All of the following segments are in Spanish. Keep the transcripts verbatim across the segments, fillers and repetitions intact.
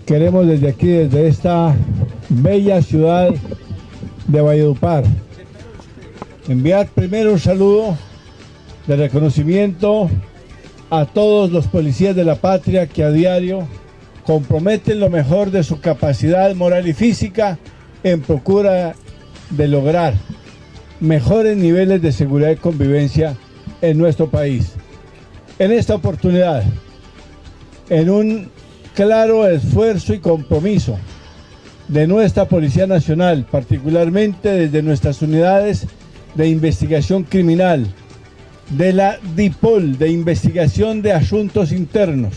Queremos desde aquí, desde esta bella ciudad de Valledupar, enviar primero un saludo de reconocimiento a todos los policías de la patria que a diario comprometen lo mejor de su capacidad moral y física en procura de lograr mejores niveles de seguridad y convivencia en nuestro país. En esta oportunidad, en un claro esfuerzo y compromiso de nuestra Policía Nacional, particularmente desde nuestras unidades de investigación criminal, de la DIPOL, de investigación de asuntos internos,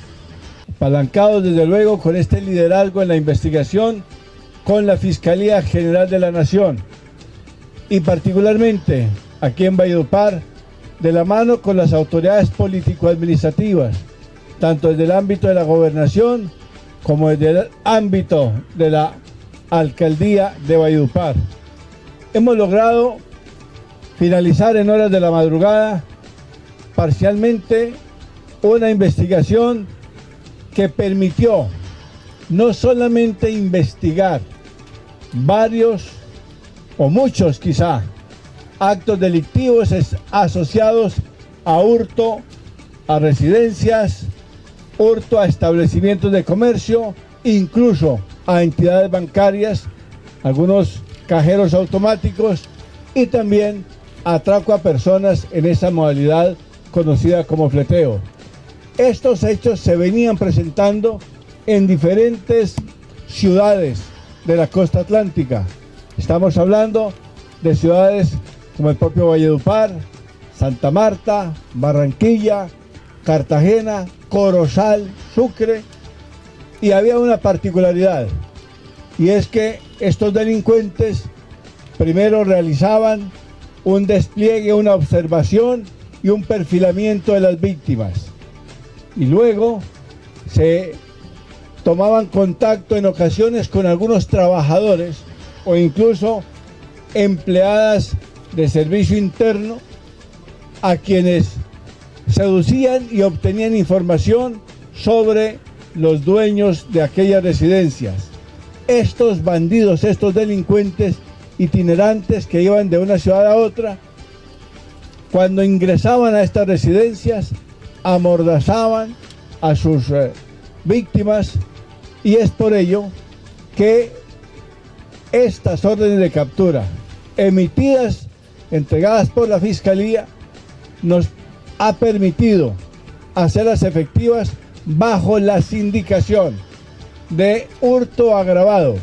apalancados desde luego con este liderazgo en la investigación con la Fiscalía General de la Nación y particularmente aquí en Valledupar, de la mano con las autoridades político-administrativas, tanto desde el ámbito de la gobernación como desde el ámbito de la alcaldía de Valledupar. Hemos logrado finalizar en horas de la madrugada parcialmente una investigación que permitió no solamente investigar varios o muchos quizá actos delictivos asociados a hurto a residencias, hurto a establecimientos de comercio, incluso a entidades bancarias, algunos cajeros automáticos y también atraco a personas en esa modalidad conocida como fleteo. Estos hechos se venían presentando en diferentes ciudades de la costa atlántica. Estamos hablando de ciudades como el propio Valledupar, Santa Marta, Barranquilla, Cartagena, Corozal, Sucre, y había una particularidad, y es que estos delincuentes primero realizaban un despliegue, una observación y un perfilamiento de las víctimas, y luego se tomaban contacto en ocasiones con algunos trabajadores o incluso empleadas de servicio interno a quienes seducían y obtenían información sobre los dueños de aquellas residencias. Estos bandidos, estos delincuentes itinerantes que iban de una ciudad a otra, cuando ingresaban a estas residencias, amordazaban a sus eh, víctimas, y es por ello que estas órdenes de captura emitidas, entregadas por la Fiscalía, nos ha permitido hacerlas efectivas bajo la sindicación de hurto agravado,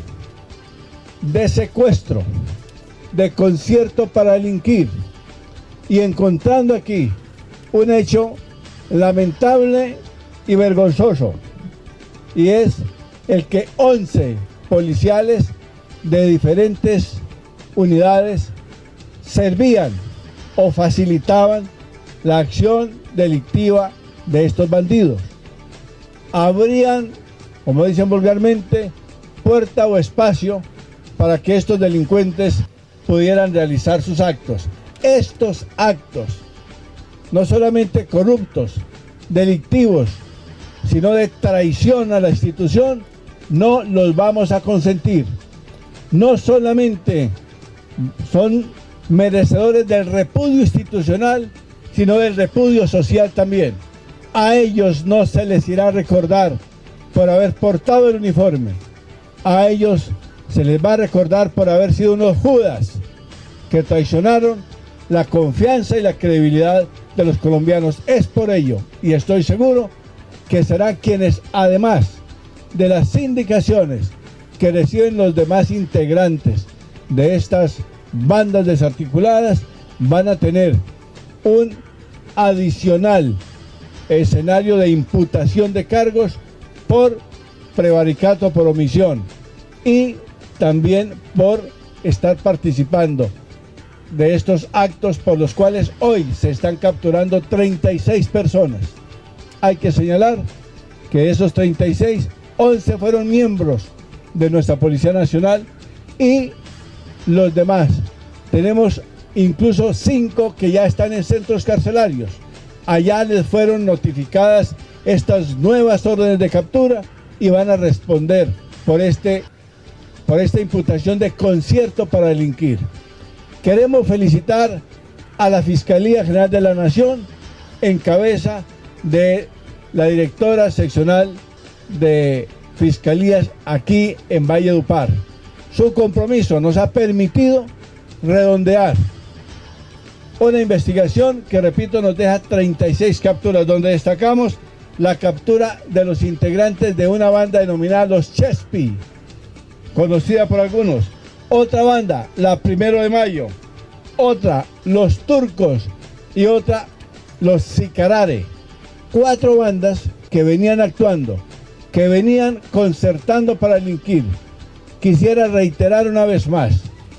de secuestro, de concierto para delinquir, y encontrando aquí un hecho lamentable y vergonzoso, y es el que once policiales de diferentes unidades servían o facilitaban la acción delictiva de estos bandidos. Abrían, como dicen vulgarmente, puerta o espacio para que estos delincuentes pudieran realizar sus actos. Estos actos, no solamente corruptos, delictivos, sino de traición a la institución, no los vamos a consentir. No solamente son merecedores del repudio institucional, sino del repudio social también. A ellos no se les irá a recordar por haber portado el uniforme. A ellos se les va a recordar por haber sido unos judas que traicionaron la confianza y la credibilidad de los colombianos. Es por ello, y estoy seguro, que serán quienes, además de las indicaciones que reciben los demás integrantes de estas bandas desarticuladas, van a tener un adicional escenario de imputación de cargos por prevaricato por omisión y también por estar participando de estos actos por los cuales hoy se están capturando treinta y seis personas. Hay que señalar que de esos treinta y seis, once fueron miembros de nuestra Policía Nacional y los demás, tenemos incluso cinco que ya están en centros carcelarios. Allá les fueron notificadas estas nuevas órdenes de captura y van a responder por, este, por esta imputación de concierto para delinquir. Queremos felicitar a la Fiscalía General de la Nación en cabeza de la directora seccional de Fiscalías aquí en Valledupar. Su compromiso nos ha permitido redondear una investigación que, repito, nos deja treinta y seis capturas, donde destacamos la captura de los integrantes de una banda denominada los Chespi, conocida por algunos. Otra banda, la Primero de Mayo. Otra, los Turcos. Y otra, los Sicarare. Cuatro bandas que venían actuando, que venían concertando para delinquir. Quisiera reiterar una vez más,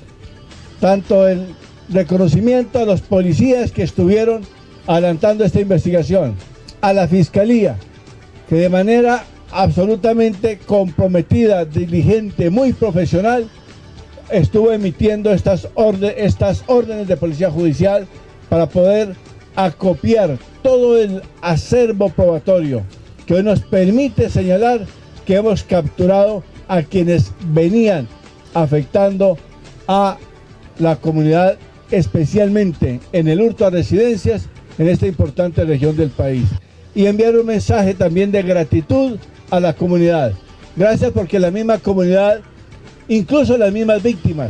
tanto el reconocimiento a los policías que estuvieron adelantando esta investigación, a la Fiscalía, que de manera absolutamente comprometida, diligente, muy profesional, estuvo emitiendo estas, orden, estas órdenes de policía judicial para poder acopiar todo el acervo probatorio que hoy nos permite señalar que hemos capturado a quienes venían afectando a la comunidad, especialmente en el hurto a residencias en esta importante región del país. Y enviar un mensaje también de gratitud a la comunidad. Gracias, porque la misma comunidad, incluso las mismas víctimas,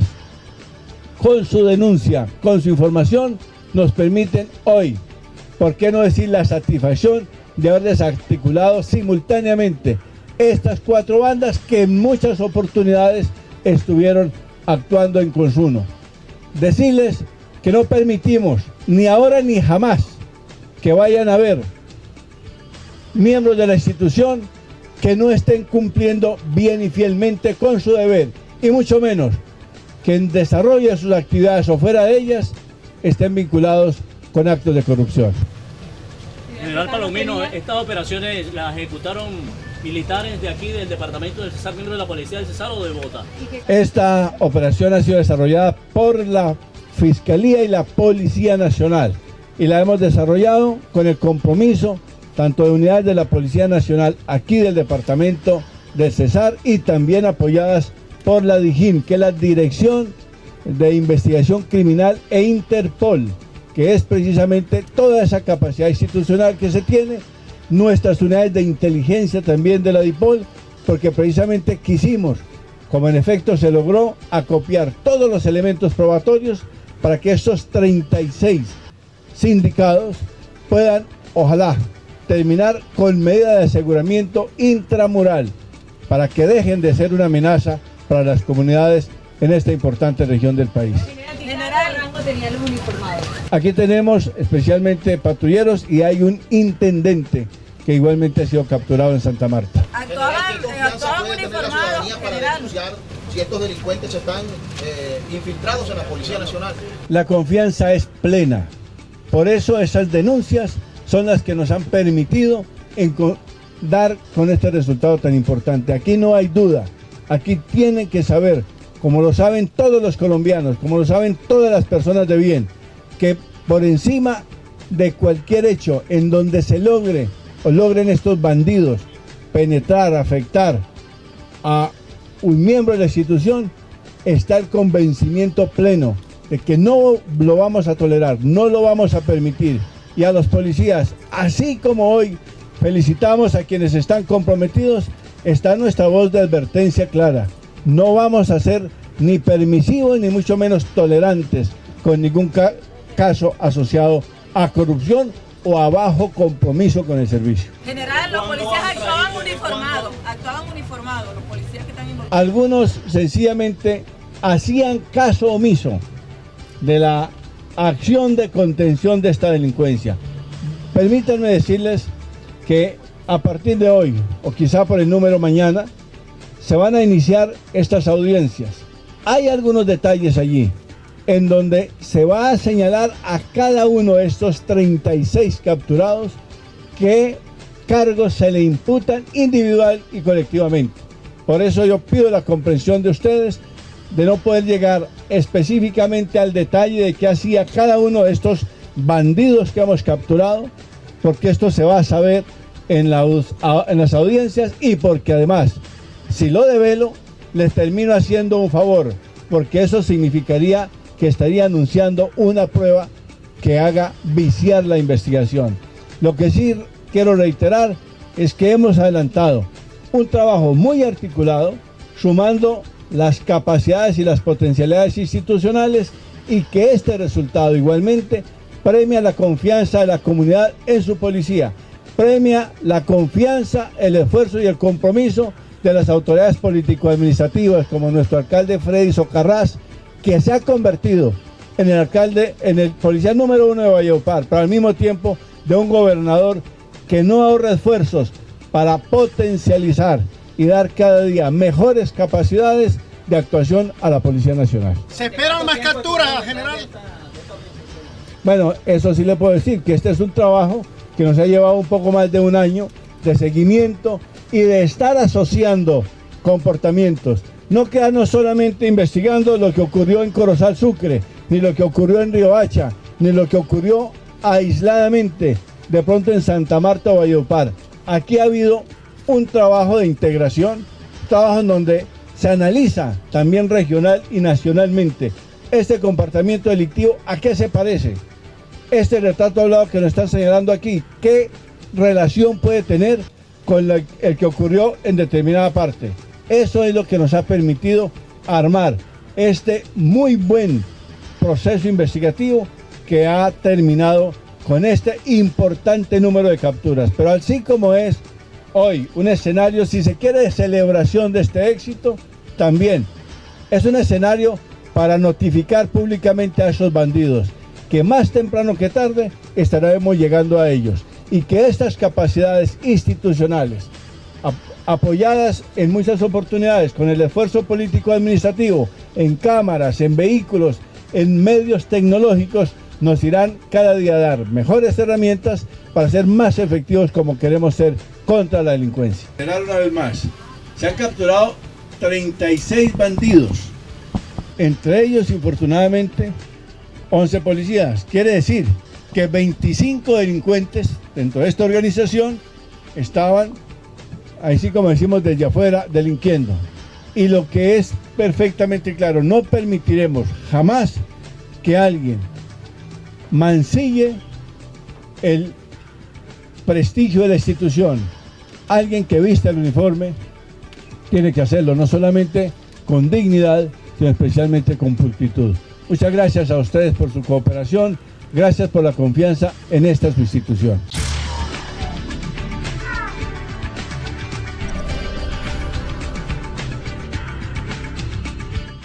con su denuncia, con su información, nos permiten hoy, ¿por qué no decir la satisfacción de haber desarticulado simultáneamente estas cuatro bandas que en muchas oportunidades estuvieron actuando en consumo? Decirles que no permitimos ni ahora ni jamás que vayan a haber miembros de la institución que no estén cumpliendo bien y fielmente con su deber, y mucho menos que en desarrollo de sus actividades o fuera de ellas estén vinculados con actos de corrupción. General Palomino, estas operaciones las ejecutaron militares de aquí del departamento del Cesar, miembros de la policía del Cesar o de Bogotá. Esta operación ha sido desarrollada por la Fiscalía y la Policía Nacional, y la hemos desarrollado con el compromiso tanto de unidades de la Policía Nacional aquí del departamento del Cesar, y también apoyadas por la DIJÍN, que es la Dirección de Investigación Criminal, e Interpol, que es precisamente toda esa capacidad institucional que se tiene, nuestras unidades de inteligencia también de la DIPOL, porque precisamente quisimos, como en efecto se logró, acopiar todos los elementos probatorios para que estos treinta y seis sindicados puedan, ojalá, terminar con medida de aseguramiento intramural, para que dejen de ser una amenaza para las comunidades en esta importante región del país. General, rango tenía los uniformados. Aquí tenemos especialmente patrulleros, y hay un intendente que igualmente ha sido capturado en Santa Marta. Actuaban, actuaban uniformados, general. Si estos delincuentes están eh, infiltrados en la Policía Nacional. La confianza es plena. Por eso esas denuncias son las que nos han permitido en dar con este resultado tan importante. Aquí no hay duda. Aquí tienen que saber, como lo saben todos los colombianos, como lo saben todas las personas de bien, que por encima de cualquier hecho en donde se logre o logren estos bandidos penetrar, afectar a un miembro de la institución, está el convencimiento pleno de que no lo vamos a tolerar, no lo vamos a permitir. Y a los policías, así como hoy felicitamos a quienes están comprometidos, está nuestra voz de advertencia clara. No vamos a ser ni permisivos ni mucho menos tolerantes con ningún ca caso asociado a corrupción o a bajo compromiso con el servicio. General, los policías actuaban uniformados, actuaban uniformados, los policías que están involucrados. Algunos sencillamente hacían caso omiso de la acción de contención de esta delincuencia. Permítanme decirles que a partir de hoy, o quizá por el número mañana, se van a iniciar estas audiencias. Hay algunos detalles allí en donde se va a señalar a cada uno de estos treinta y seis capturados qué cargos se le imputan individual y colectivamente. Por eso yo pido la comprensión de ustedes de no poder llegar específicamente al detalle de qué hacía cada uno de estos bandidos que hemos capturado, porque esto se va a saber en, la, en las audiencias y porque además, si lo develo, les termino haciendo un favor, porque eso significaría que estaría anunciando una prueba que haga viciar la investigación. Lo que sí quiero reiterar es que hemos adelantado un trabajo muy articulado, sumando las capacidades y las potencialidades institucionales, y que este resultado igualmente premia la confianza de la comunidad en su policía, premia la confianza, el esfuerzo y el compromiso de las autoridades político-administrativas, como nuestro alcalde Freddy Socarrás, que se ha convertido en el alcalde, en el policía número uno de Valledupar, pero al mismo tiempo de un gobernador que no ahorra esfuerzos para potencializar y dar cada día mejores capacidades de actuación a la Policía Nacional. ¿Se esperan más capturas, general? Bueno, eso sí le puedo decir, que este es un trabajo que nos ha llevado un poco más de un año de seguimiento y de estar asociando comportamientos. No quedarnos solamente investigando lo que ocurrió en Corozal Sucre, ni lo que ocurrió en Riohacha, ni lo que ocurrió aisladamente de pronto en Santa Marta o Valledupar. Aquí ha habido un trabajo de integración, un trabajo en donde se analiza también regional y nacionalmente este comportamiento delictivo, ¿a qué se parece? Este retrato hablado que nos están señalando aquí, ¿qué relación puede tener con la, el que ocurrió en determinada parte? Eso es lo que nos ha permitido armar este muy buen proceso investigativo que ha terminado con este importante número de capturas. Pero así como es hoy un escenario, si se quiere, de celebración de este éxito, también es un escenario para notificar públicamente a esos bandidos que más temprano que tarde estaremos llegando a ellos, y que estas capacidades institucionales, ap apoyadas en muchas oportunidades con el esfuerzo político administrativo, en cámaras, en vehículos, en medios tecnológicos, nos irán cada día a dar mejores herramientas para ser más efectivos como queremos ser contra la delincuencia. Una vez más, se han capturado treinta y seis bandidos, entre ellos, infortunadamente, once policías. Quiere decir que veinticinco delincuentes dentro de esta organización estaban, así como decimos, desde afuera, delinquiendo. Y lo que es perfectamente claro, no permitiremos jamás que alguien mancille el prestigio de la institución. Alguien que vista el uniforme tiene que hacerlo, no solamente con dignidad, sino especialmente con pulcritud. Muchas gracias a ustedes por su cooperación, gracias por la confianza en esta su institución.